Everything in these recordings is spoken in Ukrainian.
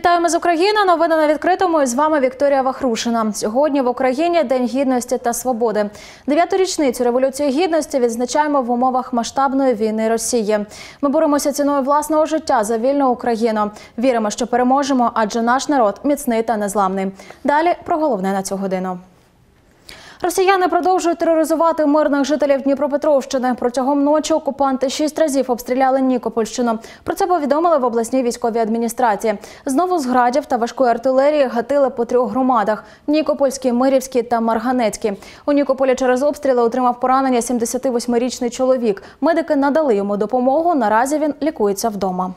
Вітаємо з України. Новини на відкритому. І з вами Вікторія Вахрушина. Сьогодні в Україні День Гідності та Свободи. 9-ту річницю Революції Гідності відзначаємо в умовах масштабної війни Росії. Ми боремося ціною власного життя за вільну Україну. Віримо, що переможемо, адже наш народ міцний та незламний. Далі про головне на цю годину. Росіяни продовжують тероризувати мирних жителів Дніпропетровщини. Протягом ночі окупанти 6 разів обстріляли Нікопольщину. Про це повідомили в обласній військовій адміністрації. Знову з градів та важкої артилерії гатили по 3 громадах – Нікопольській, Мирівській та Марганецькій. У Нікополі через обстріли отримав поранення 78-річний чоловік. Медики надали йому допомогу, наразі він лікується вдома.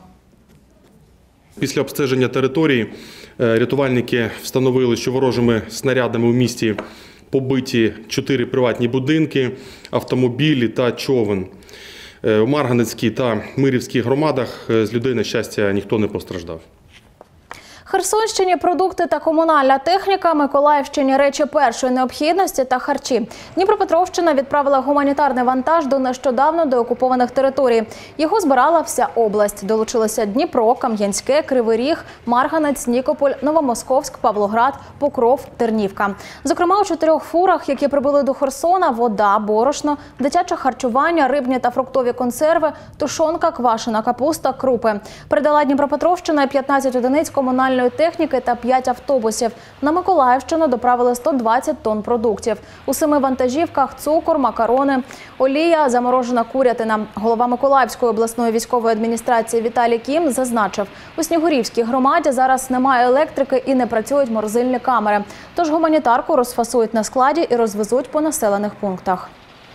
Після обстеження території рятувальники встановили, що ворожими снарядами в місті побиті 4 приватні будинки, автомобілі та човен. У Марганецькій та Мирівській громадах з людей, на щастя, ніхто не постраждав. Херсонщині продукти та комунальна техніка, Миколаївщині речі першої необхідності та харчі. Дніпропетровщина відправила гуманітарний вантаж до нещодавно деокупованих територій. Його збирала вся область. Долучилися Дніпро, Кам'янське, Кривий Ріг, Марганець, Нікополь, Новомосковськ, Павлоград, Покров, Тернівка. Зокрема, у 4 фурах, які прибули до Херсона, вода, борошно, дитяче харчування, рибні та фруктові консерви, тушонка, квашена капуста, крупи. Передала Дніпропетровщина 15 одиниць комунальної техніки та 5 автобусів. На Миколаївщину доправили 120 тонн продуктів. У 7 вантажівках цукор, макарони, олія, заморожена курятина. Голова Миколаївської обласної військової адміністрації Віталій Кім зазначив, у Снігурівській громаді зараз немає електрики і не працюють морозильні камери. Тож гуманітарку розфасують на складі і розвезуть по населених пунктах.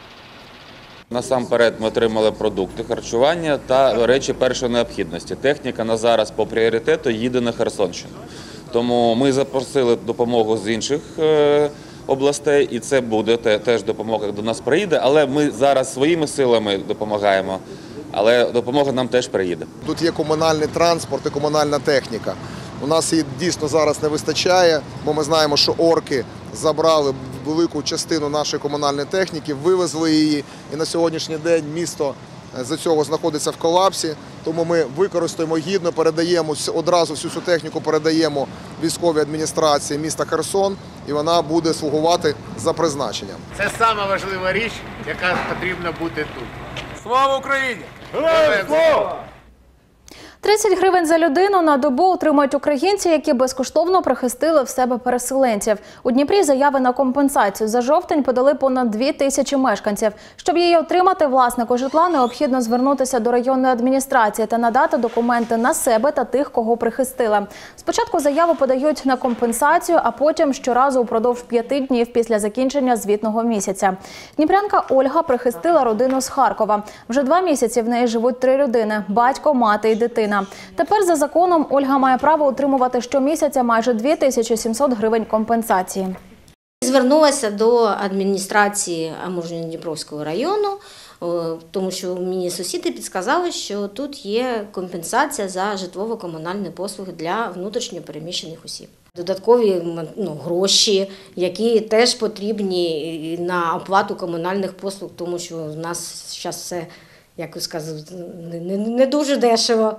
Насамперед ми отримали продукти харчування та речі першої необхідності. Техніка на зараз по пріоритету їде на Херсонщину. Тому ми запросили допомогу з інших областей, і це буде теж допомога, як до нас приїде. Але ми зараз своїми силами допомагаємо, але допомога нам теж приїде. Тут є комунальний транспорт і комунальна техніка. У нас її дійсно зараз не вистачає, бо ми знаємо, що орки забрали велику частину нашої комунальної техніки, вивезли її, і на сьогоднішній день місто з-за цього знаходиться в колапсі. Тому ми використаємо гідно, передаємо одразу всю цю техніку, передаємо військовій адміністрації міста Херсон, і вона буде слугувати за призначенням. Це сама важлива річ, яка потрібна бути тут. Слава Україні! Героям слава! 30 гривень за людину на добу отримують українці, які безкоштовно прихистили в себе переселенців. У Дніпрі заяви на компенсацію за жовтень подали понад 2000 мешканців. Щоб її отримати, власнику житла необхідно звернутися до районної адміністрації та надати документи на себе та тих, кого прихистили. Спочатку заяву подають на компенсацію, а потім щоразу упродовж 5 днів після закінчення звітного місяця. Дніпрянка Ольга прихистила родину з Харкова. Вже 2 місяці в неї живуть 3 людини – батько, мати і дитина. Тепер за законом Ольга має право отримувати щомісяця майже 2700 гривень компенсації. Звернулася до адміністрації Амуржно-Дніпровського району, тому що мені сусіди підказали, що тут є компенсація за житлово-комунальні послуги для внутрішньо переміщених осіб. Додаткові гроші, які теж потрібні на оплату комунальних послуг, тому що в нас зараз все, як ви сказали, не дуже дешево.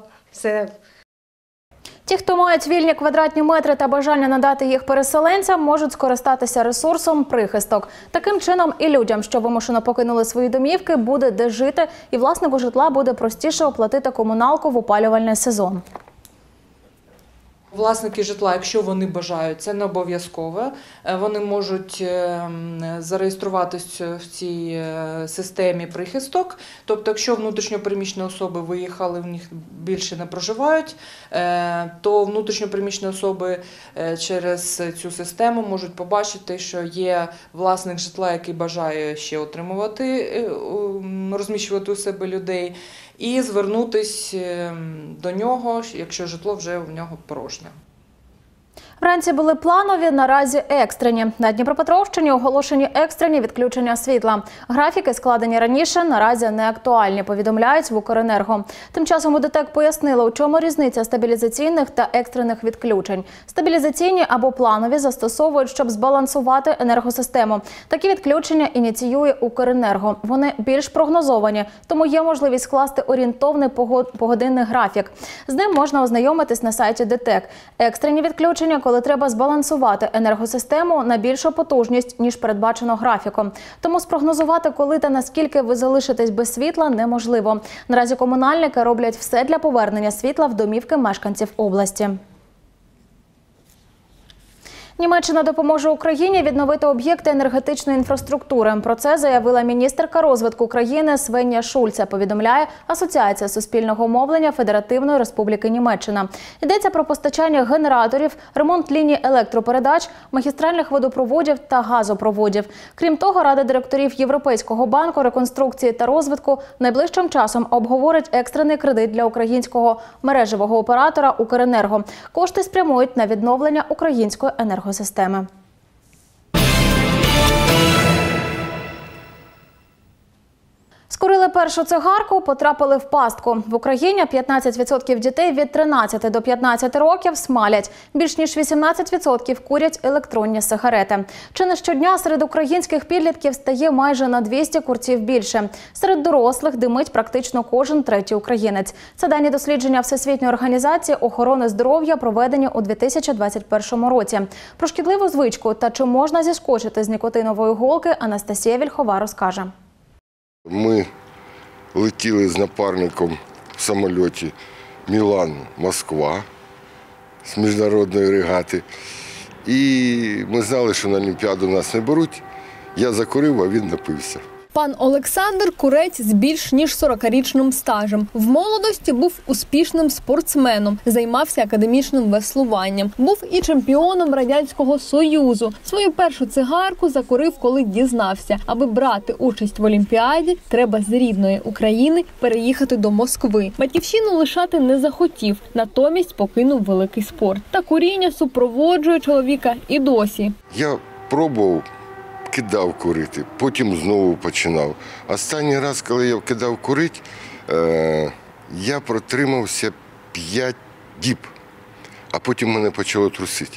Ті, хто мають вільні квадратні метри та бажання надати їх переселенцям, можуть скористатися ресурсом «Прихисток». Таким чином і людям, що вимушено покинули свої домівки, буде де жити, і власнику житла буде простіше оплатити комуналку в опалювальний сезон. Власники житла, якщо вони бажають, це не обов'язково. Вони можуть зареєструватися в цій системі «Прихисток». Тобто, якщо внутрішньопереміщені особи виїхали, в них більше не проживають, то внутрішньопереміщені особи через цю систему можуть побачити, що є власник житла, який бажає ще отримувати, розміщувати у себе людей, і звернутися до нього, якщо житло вже в нього порожнє. Вранці були планові, наразі екстрені. На Дніпропетровщині оголошені екстрені відключення світла. Графіки, складені раніше, наразі не актуальні, повідомляють в Укренерго. Тим часом у ДТЕК пояснили, у чому різниця стабілізаційних та екстрених відключень. Стабілізаційні або планові застосовують, щоб збалансувати енергосистему. Такі відключення ініціює Укренерго. Вони більш прогнозовані, тому є можливість скласти орієнтовний погодинний графік. З ним можна ознайомитись на сайті ДТЕК. Екстрені відключення, коли треба збалансувати енергосистему на більшу потужність, ніж передбачено графіком. Тому спрогнозувати, коли та наскільки ви залишитесь без світла, неможливо. Наразі комунальники роблять все для повернення світла в домівки мешканців області. Німеччина допоможе Україні відновити об'єкти енергетичної інфраструктури. Про це заявила міністерка розвитку країни Свенія Шульце, повідомляє Асоціація суспільного мовлення Федеративної Республіки Німеччина. Йдеться про постачання генераторів, ремонт ліній електропередач, магістральних водопроводів та газопроводів. Крім того, Рада директорів Європейського банку реконструкції та розвитку найближчим часом обговорить екстрений кредит для українського мережевого оператора «Укренерго». Кошти спрямують на відновлення української енергосистеми. Скурили першу цигарку, потрапили в пастку. В Україні 15% дітей від 13 до 15 років смалять. Більш ніж 18% курять електронні сигарети. Чи не щодня серед українських підлітків стає майже на 200 курців більше. Серед дорослих димить практично кожен третій українець. Це дані дослідження Всесвітньої організації охорони здоров'я, проведені у 2021 році. Про шкідливу звичку та чи можна зіскочити з нікотинової голки Анастасія Вільхова розкаже. Ми летіли з напарником в самольоті Мілан-Москва з міжнародної регати. І ми знали, що на Олімпіаду нас не беруть. Я закурив, а він напився. Пан Олександр – курець з більш ніж 40-річним стажем. В молодості був успішним спортсменом, займався академічним веслуванням. Був і чемпіоном Радянського Союзу. Свою першу цигарку закурив, коли дізнався. Аби брати участь в Олімпіаді, треба з рідної України переїхати до Москви. Батьківщину лишати не захотів, натомість покинув великий спорт. Та куріння супроводжує чоловіка і досі. Я пробував, кидав курити, потім знову починав. Останній раз, коли я кидав курити, я протримався 5 діб, а потім мене почало трусити.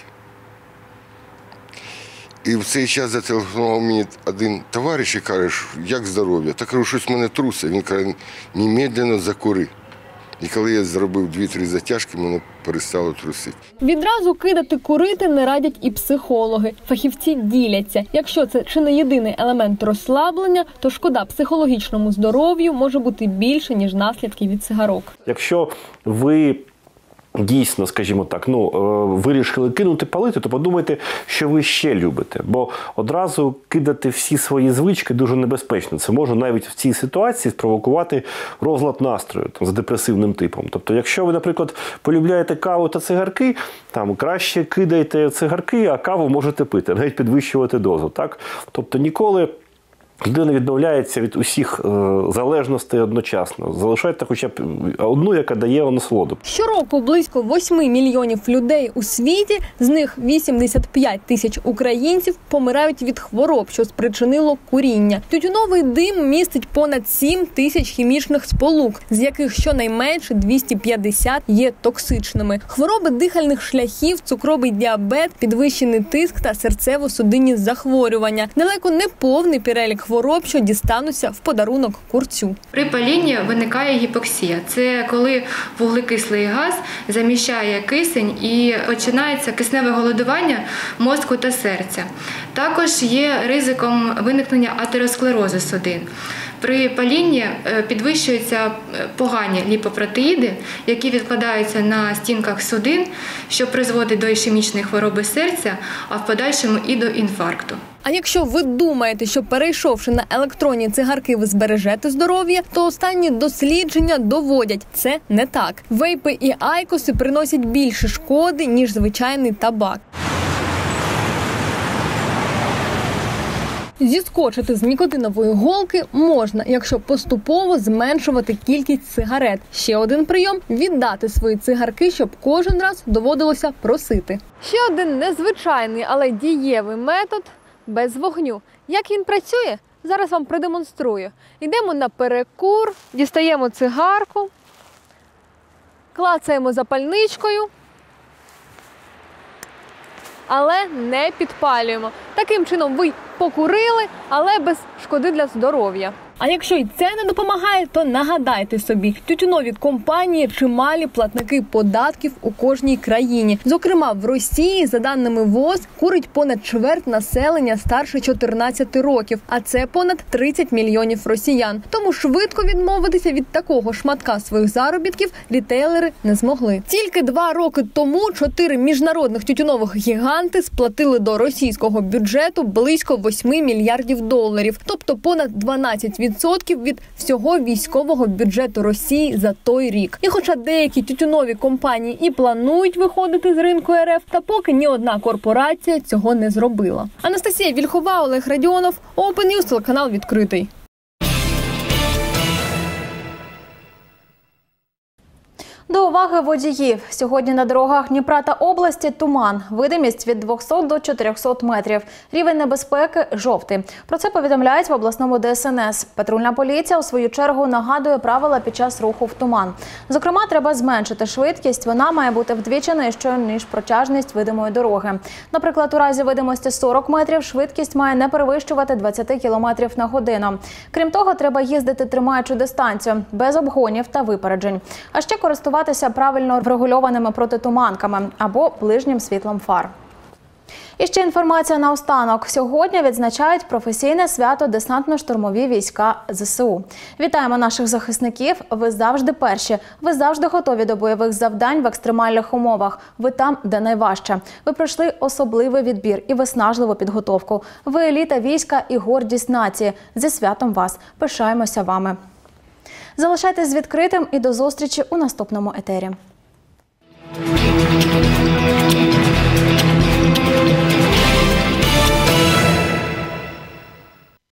І в цей час зателефонував мені один товариш і каже, як здоров'я? Та кажу, щось мене трусить. Він каже, немедленно закури. І коли я зробив 2-3 затяжки, мене перестало трусити. Відразу кидати курити не радять і психологи. Фахівці діляться. Якщо це чи не єдиний елемент розслаблення, то шкода психологічному здоров'ю може бути більше, ніж наслідки від цигарок. Якщо ви дійсно, скажімо так, вирішили кинути палити, то подумайте, що ви ще любите. Бо одразу кидати всі свої звички дуже небезпечно. Це може навіть в цій ситуації спровокувати розлад настрою за депресивним типом. Тобто, якщо ви, наприклад, полюбляєте каву та цигарки, краще кидайте цигарки, а каву можете пити, навіть підвищувати дозу. Так? Тобто ніколи людина відмовляється від усіх залежностей одночасно. Залишайте хоча б одну, яка дає насолоду. Щороку близько 8 мільйонів людей у світі, з них 85 тисяч українців помирають від хвороб, що спричинило куріння. Тютюновий дим містить понад 7 тисяч хімічних сполук, з яких щонайменше 250 є токсичними. Хвороби дихальних шляхів, цукровий діабет, підвищений тиск та серцево-судинні захворювання. Далеко не повний перелік хвороб, що дістануться в подарунок курцю. При палінні виникає гіпоксія. Це коли вуглекислий газ заміщає кисень і починається кисневе голодування мозку та серця. Також є ризиком виникнення атеросклерозу судин. При палінні підвищуються погані ліпопротеїди, які відкладаються на стінках судин, що призводить до ішемічної хвороби серця, а в подальшому і до інфаркту. А якщо ви думаєте, що перейшовши на електронні цигарки ви збережете здоров'я, то останні дослідження доводять – це не так. Вейпи і айкоси приносять більше шкоди, ніж звичайний табак. Зіскочити з нікотинової голки можна, якщо поступово зменшувати кількість сигарет. Ще один прийом – віддати свої цигарки, щоб кожен раз доводилося просити. Ще один незвичайний, але дієвий метод – без вогню. Як він працює? Зараз вам продемонструю. Йдемо на перекур, дістаємо цигарку, клацаємо запальничкою, але не підпалюємо. Таким чином ви покурили, але без шкоди для здоров'я. А якщо й це не допомагає, то нагадайте собі, тютюнові компанії – чималі платники податків у кожній країні. Зокрема, в Росії, за даними ВОЗ, курить понад чверть населення старше 14 років, а це понад 30 мільйонів росіян. Тому швидко відмовитися від такого шматка своїх заробітків рітейлери не змогли. Тільки 2 роки тому 4 міжнародних тютюнових гіганти сплатили до російського бюджету близько 8 мільярдів доларів, тобто понад 12% від всього військового бюджету Росії за той рік. І хоча деякі тютюнові компанії і планують виходити з ринку РФ, та поки ні одна корпорація цього не зробила. Анастасія Вільхова, Олег Радіонов, Open News, телеканал «Відкритий». До уваги водіїв. Сьогодні на дорогах Дніпра та області туман. Видимість від 200 до 400 метрів. Рівень небезпеки – жовтий. Про це повідомляють в обласному ДСНС. Патрульна поліція, у свою чергу, нагадує правила під час руху в туман. Зокрема, треба зменшити швидкість. Вона має бути вдвічі нижчою, ніж протяжність видимої дороги. Наприклад, у разі видимості 40 метрів швидкість має не перевищувати 20 км на годину. Крім того, треба їздити, тримаючи дистанцію, без обгонів та випереджень. А ще користуватися правильно врегульованими протитуманками або ближнім світлом фар. І ще інформація наостанок. Сьогодні відзначають професійне свято Десантно-штурмові війська ЗСУ. Вітаємо наших захисників. Ви завжди перші. Ви завжди готові до бойових завдань в екстремальних умовах. Ви там, де найважче. Ви пройшли особливий відбір і виснажливу підготовку. Ви еліта війська і гордість нації. Зі святом вас. Пишаємося вами. Залишайтесь з відкритим і до зустрічі у наступному етері.